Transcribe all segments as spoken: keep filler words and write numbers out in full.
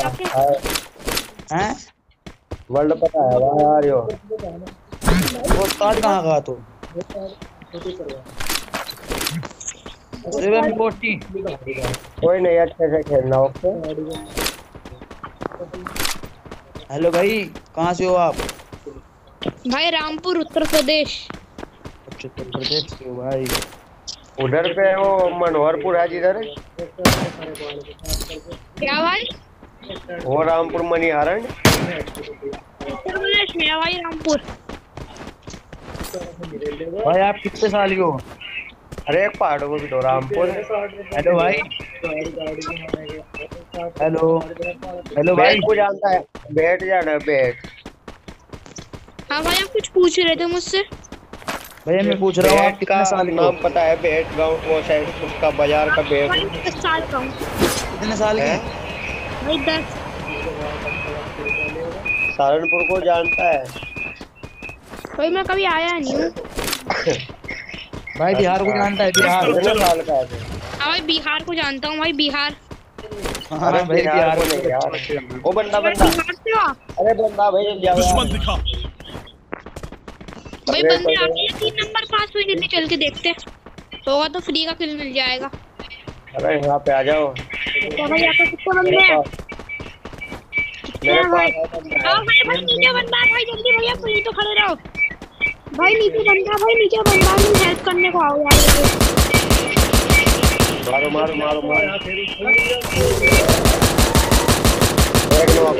आपके हैं वर्ल्ड पता है वहाँ आ रही हो। वो कार्ड कहाँ का तू सेवन फोर्टी कोई नहीं, अच्छे से खेलना। ओके हेलो भाई, कहाँ से हो आप? भाई रामपुर उत्तर प्रदेश। अच्छा, उत्तर प्रदेश से हो भाई। उधर पे वो मनोहरपुर है जिधर, क्या भाई? वो रामपुर मनिहारण। उत्तर प्रदेश में है भाई रामपुर। भाई आप कितने साल के हो? अरे एक पहाड़ों को भी तो रामपुर। हेलो भाई, हेलो हेलो भाई, बैठ को जानता है, बैठ जाना बैठ। हाँ भाई, आप कुछ पूछ रहे थे मुझसे। भैया मैं पूछ रहा हूँ आप बैठ कितने का साल के हो? नाम पता है? बैठ गाँव वो साइड उसका बाजार का बैठ। भाई दस साल का हूँ। कितने साल के? भाई दस। सहारनपुर को जानता है? भाई मैं कभी आया नहीं हूँ। भाई बिहार को जानता है? बिहार कितने साल का है? हाँ भाई बिहार को जानता हूँ भाई, बिहार। हाँ भाई बिहार को नहीं यार। वो बंदा बंदा बिहार से हो आप? अरे बंदा भाई दुश्मन दिखा। भाई बंदे आते हैं, तीन नंबर पास हुई, जल्दी चल के देखते होगा तो फ्री का किल मिल जाएगा। अरे यहाँ पे आ जाओ। तो भाई यहाँ पे कितने बंदे हैं? मेरे भाई पास आओ भाई, भाई नीचे बंदा है भाई, जल्दी भैया पुलिस तो खड़े रहो। भाई नीचे बंदा है, भाई नीचे बंदा है, तुम हेल्प करने को आओ यार। मारो मारो मारो मारो। एक नॉक।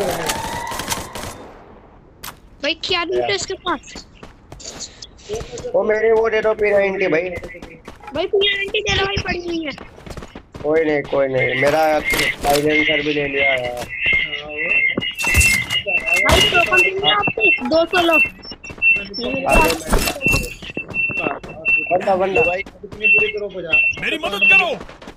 भाई क्या लूट है इसके पास? वो मेरी वो दे दो पी नाइंटी भाई। भाई पी नाइंटी दे लो भाई, पड़ी हुई है। कोई नहीं कोई नहीं, मेरा साइलेंसर भी ले लिया यार। भाई टोकन दूंगा आपको दो सौ लो। बंदा बंदा भाई, मेरी मदद करो।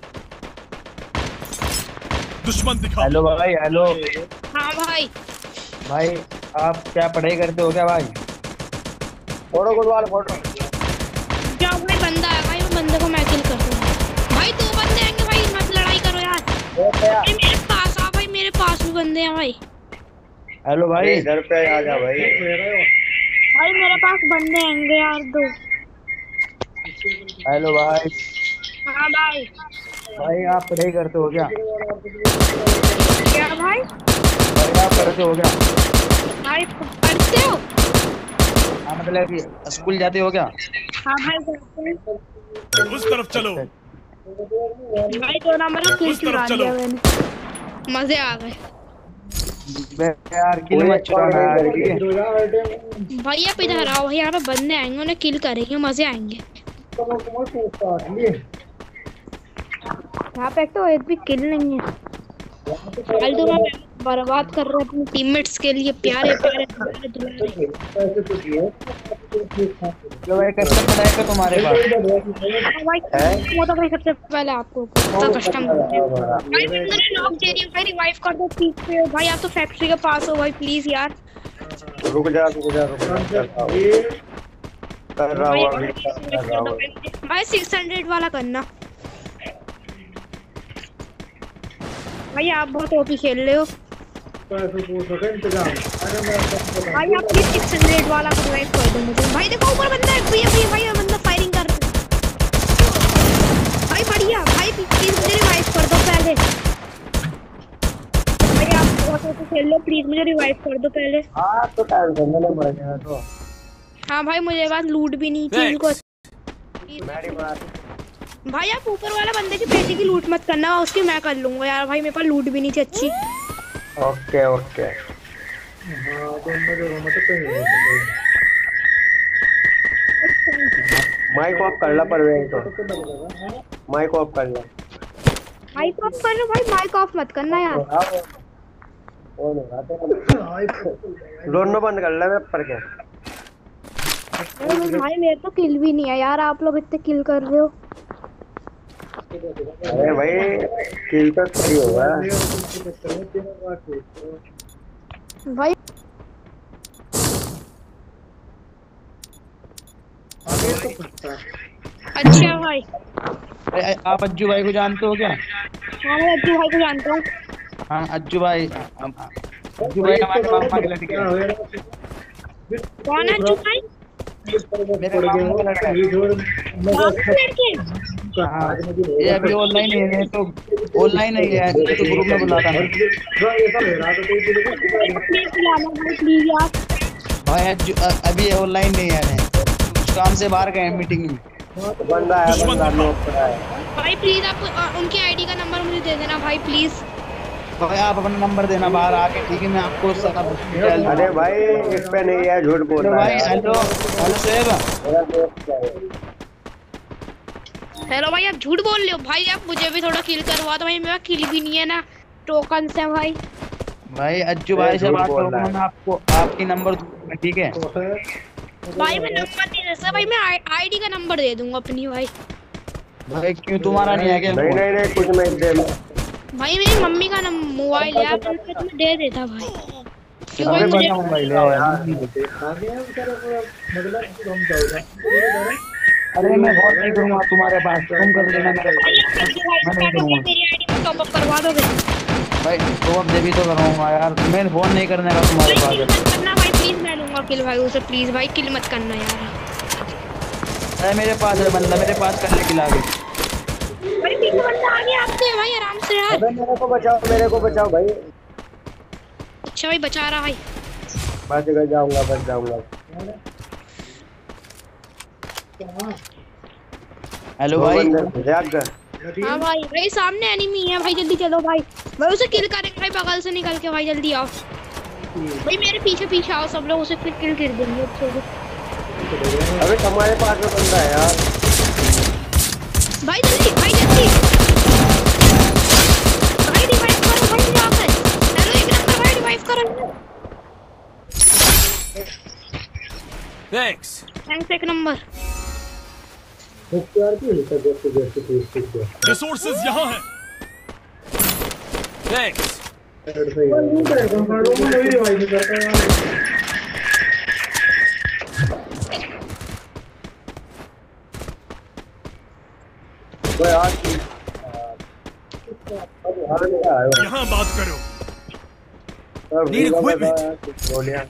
दुश्मन दिखा। हेलो भाई, हेलो हाँ भाई। भाई, आप क्या पढ़ाई करते हो क्या भाई? फोटो गुलवाल फोटो। जाओ भाई, बंदा है भाई, वो बंदे को मैं किल कर दूंगा। भाई दो बंदे आएंगे भाई, मत लड़ाई करो यार। भाई मेरे पास आ भाई, मेरे पास भी बंदे हैं भाई। हेलो भाई, इधर पे आ जा भाई। भाई मेरे पास बंदे आएंगे यार दो। हेलो भाई। हाँ भाई। भाई आप पढ़ाई करते हो क्या? क्या भाई? भाई आप करते हो क्या? भाई पढ़ते हो? हाँ मतलब कि स्कूल जाते हो क्या? हाँ भाई पढ़ते हैं। उस तरफ चलो। भाई दो नंबर का किल चुरा लिया मैंने, मजे आ गए। यार किल मत चुराना यार, ठीक है? भाई आप इधर आओ भाई, यहाँ पे बंदे आएंगे, उन्हें किल करेंगे, मजे आएंगे। यहाँ पे तो एक भी किल नहीं है। फालतू में बर्बाद कर रहे हैं अपने टीममेट्स के लिए, प्यारे प्यारे दुलारे। तो भाई कस्टम बनाएगा तुम्हारे पास? हाँ भाई, वो तो भाई सबसे पहले आपको कस्टम भाई मैंने नॉक दे दिया भाई, रिवाइव कर दो पीक पे। भाई आप तो फैक्ट्री के पास हो भाई, प्लीज यार। रुक जा रुक जा रुक जा कर रहा हूँ अभी कर रहा हूँ। भाई सिक्स हंड्रेड वाला करना। भाई आप बहुत ओपी खेल रहे हो भाई, आप प्लीज सिक्स हंड्रेड वाला को रिवाइव कर दो मुझे। भाई देखो ऊपर बंदा है, भैया भैया भाई बंदा फायरिंग कर रहा है भाई। बढ़िया भाई, प्लीज मुझे रिवाइव कर दो पहले। भाई आप बहुत ओपी खेल रहे हो, प्लीज मुझे रिवाइव कर दो पहले। हाँ तो टाइम से मैंने मर गया तो। हाँ भाई मुझे बात लूट भी नहीं थी इनको। मेरी बात भाई आप ऊपर वाला बंदे की पेटी की लूट मत करना, उसकी मैं कर लूंगा यार। भाई मेरे पास लूट भी नहीं थी अच्छी। Okay okay. माइक ऑफ कर ला पर तो माइक ऑफ कर ला। माइक ऑफ कर लो भाई, माइक ऑफ मत करना यार। दोनों बंद कर ले पर क्या। भाई मेरे तो किल भी नहीं है यार, आप लोग इतने किल कर रहे हो। अरे भाई किल तो सही होगा भाई। अच्छा भाई, आप अज्जू भाई को जानते हो क्या? हाँ मैं अज्जू भाई को जानता हूँ। हाँ अज्जू भाई, अज्जू भाई हमारे मामा के लड़के हैं। कौन है अज्जू भाई? मेरे मामा का लड़का है। मामा के लड़के? हाँ, ये अभी ऑनलाइन है, ये तो ऑनलाइन है, ये तो ग्रुप में बुलाता है। प्लीज बुलाना भाई, प्लीज यार। भाई अज्जू अ- अभी ऑनलाइन नहीं है, कुछ काम से बाहर गए मीटिंग में। बंदा है, बंदा नोक पड़ा है। भाई प्लीज आप अ, उनके आईडी का नंबर मुझे दे देना भाई प्लीज। भाई आप अपना नंबर देना बाहर आके, ठीक है? मैं आपको सारा डिटेल। अरे भाई इस पे नहीं है, झूठ बोल रहा भाई है। हेलो हेलो सेब, मेरा दोस्त है। हेलो भाई, आप झूठ बोल रहे हो भाई। आप मुझे भी थोड़ा किल करवा दो भाई, मेरा किल भी नहीं है ना, टोकन से भाई। भाई अज्जू भाई से बात करो, मैं आपको आपकी नंबर दूंगा, ठीक है? भाई मैं नंबर नहीं दे सकता भाई, मैं आईडी का नंबर दे दूंगा अपनी भाई। भाई क्यों तुम्हारा नहीं है क्या? नहीं नहीं नहीं कुछ नहीं दे। भाई मेरी मम्मी का नंबर मोबाइल है, आप उनसे तुम्हें दे देता भाई। क्यों भाई अबे मुझे बता मोबाइल है यार। अरे मैं बहुत नहीं करूँगा तुम्हारे पास, तुम कर लेना मेरे पास, मैं नहीं करूँगा। मेरी आईडी में टॉप अप करवा दोगे? भाई तो अब देवी तो करूँगा यार, मैं फोन नहीं करने का तुम्हारे भाई किल पास। मत करना भाई प्लीज, मैं लूंगा किल भाई उसे, प्लीज भाई किल मत करना यार। अरे मेरे पास है बंदा, मेरे पास करने के लागे। भाई पीछे बंदा आ गया आपसे भाई, आराम से यार। अबे मेरे को बचाओ, मेरे को बचाओ भाई। अच्छा भाई बचा रहा भाई। बच गया, जाऊंगा बच जाऊंगा। हेलो भाई। जाग हाँ भाई, भाई सामने एनिमी है भाई, जल्दी चलो भाई। भाई उसे किल करेंगे भाई, बगल से निकल के भाई, जल्दी आओ भाई, मेरे पीछे पीछे आओ सब लोग, उसे फिर किल कर देंगे अच्छे से। अबे हमारे पास में बंदा है यार। भाई जल्दी भाई जल्दी भाई रिवाइव करो भाई जाकर। हेलो एक नंबर भाई रिवाइव करो। थैंक्स। थैंक्स एक नंबर। रिसोर्सेज यहाँ हैं। थैंक्स। कोई आज यहाँ बात करो। गोलियां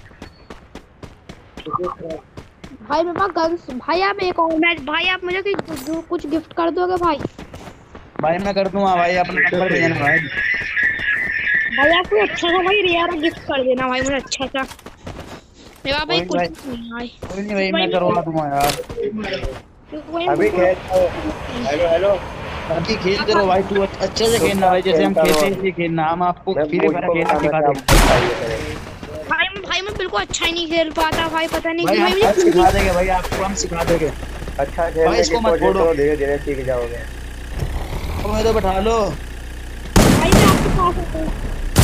भाई मेरे पास गन्स। भाई आप एक और मैच, भाई आप मुझे कुछ कुछ गिफ्ट कर दोगे भाई? भाई मैं कर दूंगा भाई, अपना नंबर दे देना भाई। भाई आप कोई अच्छा सा भाई रियारा गिफ्ट कर देना भाई मुझे, अच्छा सा। मेरा भाई कुछ भाई- नहीं भाई। कोई नहीं भाई, मैं करवा दूंगा यार। अभी खेल हेलो हेलो अभी खेलते रहो भाई, तू अच्छे से खेलना भाई, जैसे हम खेलते हैं ऐसे खेलना। हम आपको फ्री फायर खेलना सिखा देंगे भाई। भाई मैं बिल्कुल अच्छा ही नहीं खेल पाता भाई, पता नहीं भाई, क्यों हम भाई सब मुझे। सिखा देंगे भाई, आपको हम सिखा देंगे। अच्छा भाई, खेलने इसको की मत कोशिश छोड़ो। करो, धीरे धीरे सीख जाओगे। तुम्हें तो बैठा लो। भाई मैं आपके पास आता हूँ।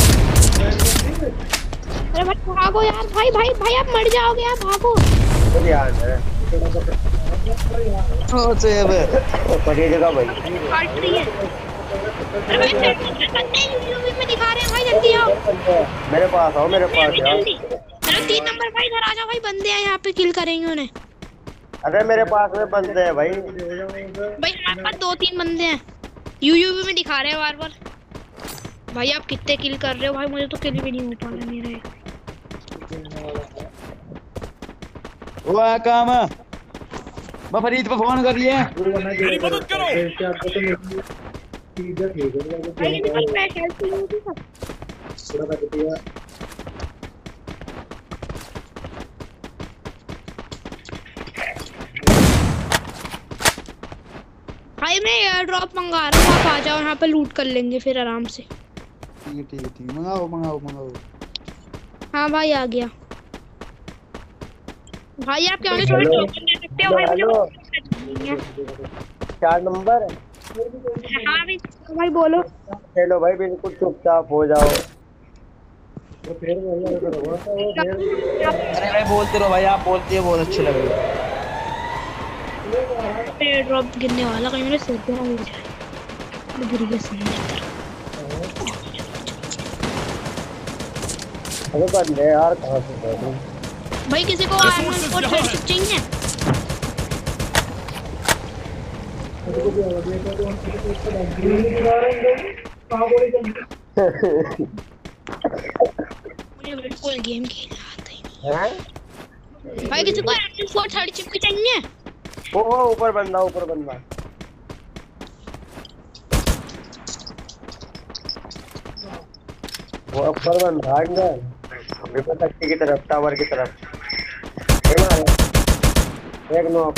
अरे भाई भागो यार, भाई भाई भाई आप मर जाओगे यार, भागो। चल यार ओ सेब, पड़ी जगह भाई। काट रही है। अरे भाई बंदे यूट्यूब में दिखा रहे हैं भाई, जल्दी आओ मेरे पास आओ, मेरे पास यार। जल्दी। हेलो तीन नंबर भाई इधर आ जाओ भाई, बंदे हैं यहाँ पे, किल करेंगे उन्हें। अरे मेरे पास में बंदे हैं भाई। भाई हमारे पास दो तीन बंदे हैं, यूट्यूब में दिखा रहे हैं बार बार। भाई आप कितने किल कर रहे हो भाई, मुझे तो किल भी नहीं हो पा रहा मेरा। वाह काम मैं फरीद पे फोन कर लिए। मेरी मदद करो। भाई ये भाई मैं हेल्प नहीं होती सब। भाई मैं एयर ड्रॉप मंगा रहा हूँ, आप आ जाओ यहाँ पे, लूट कर लेंगे फिर आराम से। ठीक है ठीक है ठीक है, मंगाओ मंगाओ मंगाओ। हाँ भाई आ गया। भाई आप क्या मुझे थोड़ा टोकन दे सकते हो भाई, मुझे हेलो। कुछ नहीं है। चार नंबर हाँ भाई भाई बोलो। खेलो भाई, बिल्कुल चुपचाप हो जाओ। अरे भाई बोलते रहो भाई, आप बोलते हो बहुत अच्छे लग रहे हो। एयर ड्रॉप गिरने वाला, कहीं मेरे सिर पे ना गिर जाए। गिर गया सामने की तरफ। अरे बंदे यार कहाँ से बैठे? भाई किसी को आर्मर फोर थर्टी चाहिए? मुझे बिल्कुल गेम खेलना आता ही नहीं हैं? भाई। किसी को एम फोर थर्ड चिप की चाहिए? ओ ओ ऊपर बंदा ऊपर बंदा वो ऊपर बंदा आ गया विपत टक्की की तरफ टावर की तरफ एक नॉक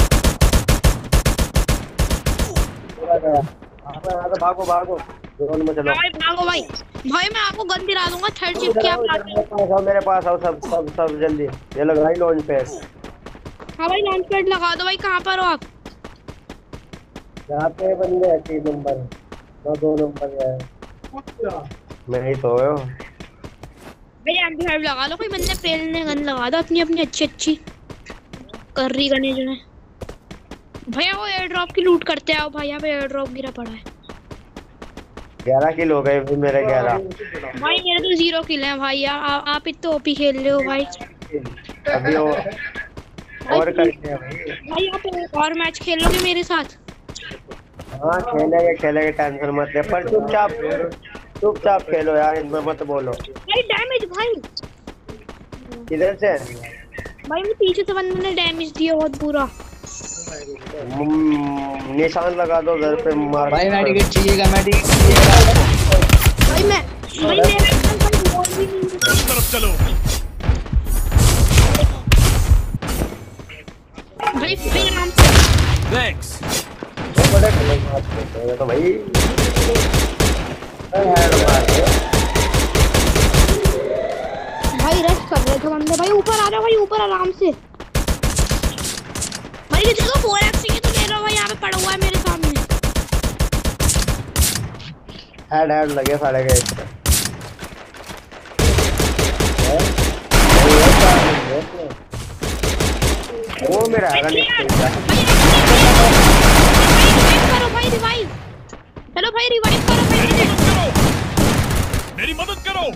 पूरा गया। हाँ तो भागो भागो जोन में चलो। भाई भागो भाई। भाई मैं आपको गन दिला दूंगा थर्ड चिप की। आप मेरे पास आओ मेरे पास आओ सब सब सब जल्दी। ये लगाई लॉन्च पैड। हाँ भाई लॉन्च पैड लगा दो भाई। कहाँ पर हो आप? यहाँ पे बंदे हैं तीन नंबर दो दो नंबर है। मैं ही तो हो भाई एम पी फाइव लगा लो। कोई बंदे पेलने गन लगा दो अपनी अपनी अच्छी अच्छी कर रही गने जो है। भैया वो एयर ड्रॉप की लूट करते आओ भाई। यहाँ पे एयर ड्रॉप गिरा पड़ा है। ग्यारह किल हो गए फिर मेरे ग्यारह। भाई मेरे तो जीरो किल है भाई। आ, आ, आप इतने ओपी खेल रहे हो भाई। अभी और और करते हैं भाई। भाई आप और मैच खेलोगे मेरे साथ? हाँ खेलेंगे खेलेंगे टेंशन मत ले पर चुपचाप चुपचाप खेलो यार इनमें मत बोलो। भाई डैमेज भाई किधर से? भाई मैं पीछे से बंदे ने डैमेज दिया बहुत बुरा। हम्म, निशान लगा दो घर पे मार। भाई मेडिकेट चाहिएगा मेडिकेट चाहिएगा। भाई मैं भाई मेरा एकदम कोई बोल भी नहीं। इस तरफ चलो। भाई भाई आराम से। थैंक्स। वो बड़े खेलेंगे बात करते हैं तो भाई भाई रश कर रहे थे बंदे। भाई ऊपर आ जाओ भाई ऊपर आराम से। भाई ये देखो फोर एक्स की तो ले लो भाई। यहाँ पे पड़ा हुआ है मेरे सामने। हेड हेड लगे सारे के वो मेरा है भाई करो भाई रिवाइव। चलो भाई रिवाइव करो भाई। मेरी मदद करो।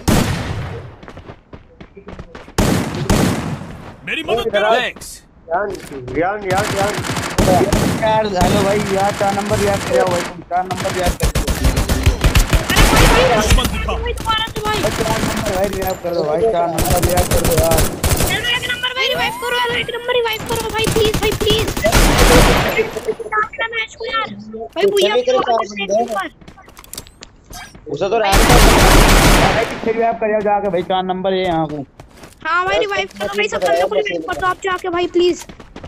मेरी मदद करो। थैंक्स। यान यान यान यान यार हेलो भाई यार चार नंबर याद करो भाई। तुम चार नंबर याद करो। दुश्मन दिखा। भाई दोबारा से भाई। चार नंबर भाई याद कर दो भाई। चार नंबर याद कर दो यार। चलो एक नंबर भाई रिवाइव करो यार। एक नंबर रिवाइव करो भाई प्लीज भाई प्लीज। मैच को यार भाई भैया उसे तो फिर भी आप करिए जाके भाई। चार नंबर है यहाँ को। हाँ भाई रिवाइव करो भाई। सब बंदों को रिवाइव कर दो आप जाके भाई प्लीज।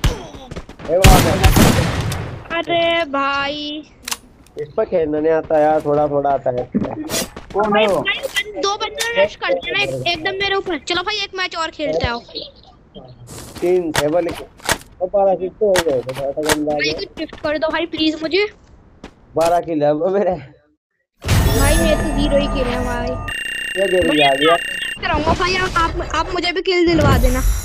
अरे भाई इस पर खेलना नहीं आता यार। थोड़ा थोड़ा आता है। कौन भाई, है वो? भाई दो बंदे रश कर देना एक, एकदम मेरे ऊपर। चलो भाई एक मैच और खेलते आओ। तीन टेबल और बारह किल तो हो गए। तो बंदा भाई कुछ गिफ्ट कर दो भाई प्लीज मुझे। बारह किल है वो मेरे। भाई मेरे तो जीरो ही किल है भाई। ये दे रही आ गया। कराऊंगा भाई। आप आप मुझे भी किल दिलवा देना।